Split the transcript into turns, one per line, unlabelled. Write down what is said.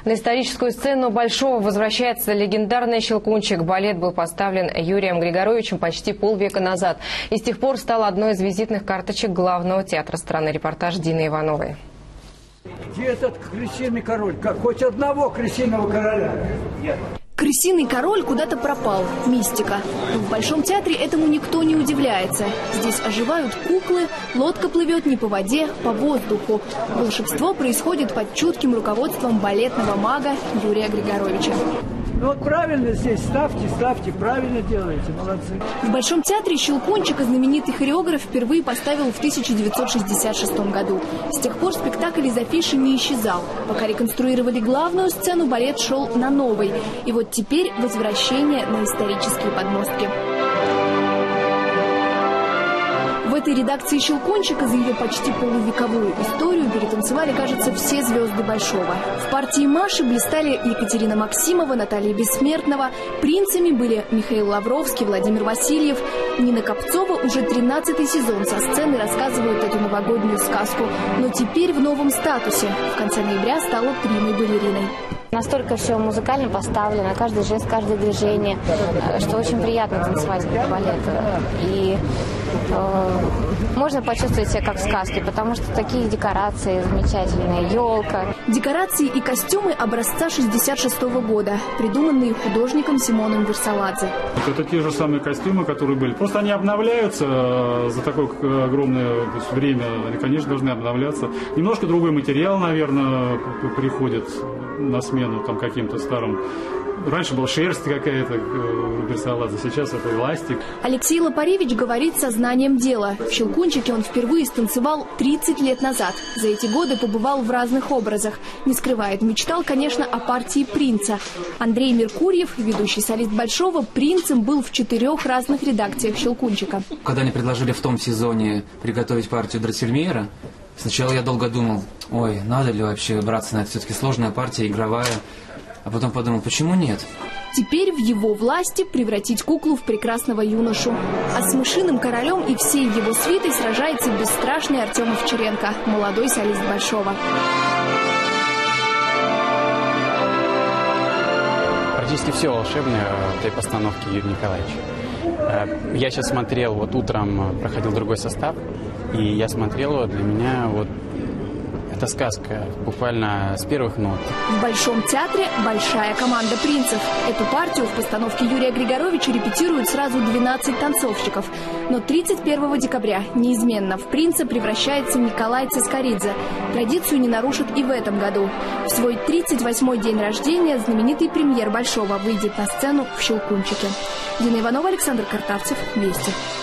На историческую сцену Большого возвращается легендарный «Щелкунчик». Балет был поставлен Юрием Григоровичем почти полвека назад и с тех пор стал одной из визитных карточек главного театра страны. Репортаж Дины Ивановой.
Где этот крысиный король? Как хоть одного крысиного короля? Нет.
Крысиный король куда-то пропал. Мистика. Но в Большом театре этому никто не удивляется. Здесь оживают куклы, лодка плывет не по воде, по воздуху. Волшебство происходит под чутким руководством балетного мага Юрия Григоровича.
Ну вот правильно здесь ставьте, правильно делаете, молодцы.
В Большом театре «Щелкунчика» знаменитый хореограф впервые поставил в 1966 году. С тех пор спектакль из афиши не исчезал. Пока реконструировали главную сцену, балет шел на новой. И вот теперь возвращение на исторические подмостки. В этой редакции «Щелкунчика» за ее почти полувековую историю перетанцевали, кажется, все звезды Большого. В партии Маши блистали Екатерина Максимова, Наталья Бессмертного. Принцами были Михаил Лавровский, Владимир Васильев. Нина Копцова уже 13-й сезон со сцены рассказывают эту новогоднюю сказку. Но теперь в новом статусе. В конце ноября стала примой-балериной.
Настолько все музыкально поставлено, каждый жест, каждое движение, что очень приятно танцевать балет. И можно почувствовать себя как в сказке, потому что такие декорации замечательные, елка.
Декорации и костюмы образца 1966 года, придуманные художником Симоном Версаладзе.
Это те же самые костюмы, которые были. Просто они обновляются за такое огромное время. Они, конечно, должны обновляться. Немножко другой материал, наверное, приходит на смену там каким-то старым. Раньше была шерсть какая-то Версаладзе, сейчас это эластик.
Алексей Лопаревич говорит сознанием дела. В «Щелкунчике» он впервые станцевал 30 лет назад. За эти годы побывал в разных образах. Не скрывает, мечтал, конечно, о партии принца. Андрей Меркурьев, ведущий солист Большого, принцем был в 4 разных редакциях «Щелкунчика».
Когда они предложили в том сезоне приготовить партию Дроссельмейера, сначала я долго думал, ой, надо ли вообще браться на это, все-таки сложная партия, игровая. А потом подумал, почему нет?
Теперь в его власти превратить куклу в прекрасного юношу. А с мышиным королем и всей его свитой сражается бесстрашный Артем Овчаренко, молодой солист Большого.
Практически все волшебное в этой постановке Юрия Николаевича. Я сейчас смотрел, вот утром проходил другой состав, и я смотрел, для меня вот это сказка, буквально с первых нот.
В Большом театре большая команда принцев. Эту партию в постановке Юрия Григоровича репетируют сразу 12 танцовщиков. Но 31 декабря неизменно в принца превращается Николай Цискоридзе. Традицию не нарушит и в этом году. В свой 38-й день рождения знаменитый премьер Большого выйдет на сцену в «Щелкунчике». Дина Иванова, Александр Картавцев. Вести.